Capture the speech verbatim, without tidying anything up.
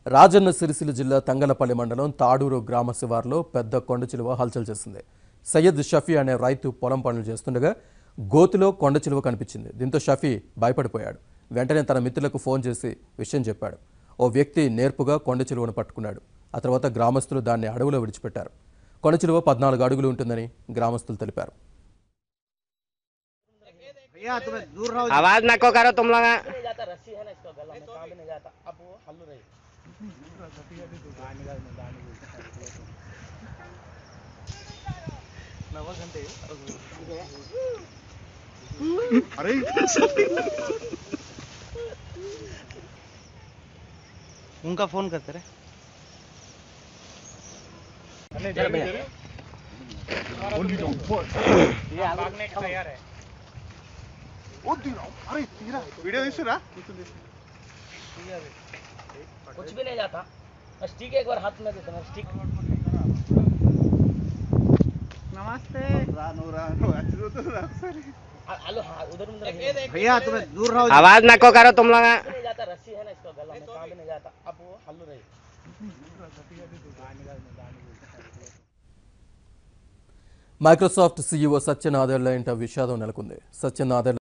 రాజన్న సిరిసిల్ల జిల్లా తంగలపల్లి మండలం తాడూరు గ్రామ శివార్లో పెద్ద కొండచిలువ హల్చల్ చేసింది. సయ్యద్ షఫీ అనే రైతు పొలం పనులు చేస్తుండగా గోతిలో కొండచిలువ కనిపించింది. దీంతో షఫీ భయపడిపోయాడు. వెంటనే తన మిత్రులకు ఫోన్ చేసి విషయం చెప్పాడు. ఓ వ్యక్తి నేర్పుగా కొండచిలువను పట్టుకున్నాడు. ఆ తర్వాత గ్రామస్తులు దాన్ని అడవిలో విడిచిపెట్టారు. కొండచిలువ పద్నాలుగు అడుగులు ఉంటుందని గ్రామస్తులు తెలిపారు. आवाज नको करो तुम लोग। अरे उनका फोन करते रहे। तैयार है। अरे वीडियो दिसुरा कुछ भी नहीं जाता, स्टिक एक बार हाथ में देते ना स्टिक। नमस्ते। रानो रानो अच्छे तो सर। हेलो हाँ उधर उधर भैया तुम्हें दूर रहो। आवाज नको करो तुम लोग। नहीं जाता, रस्सी है ना इसका गला में, काम नहीं जाता। अब वो हल्लू रही। మైక్రోసాఫ్ట్ సీఈఓ సత్యనాదెళ్ల ఇంట విషాదం నెలకొంది. సత్యనాదెళ్ల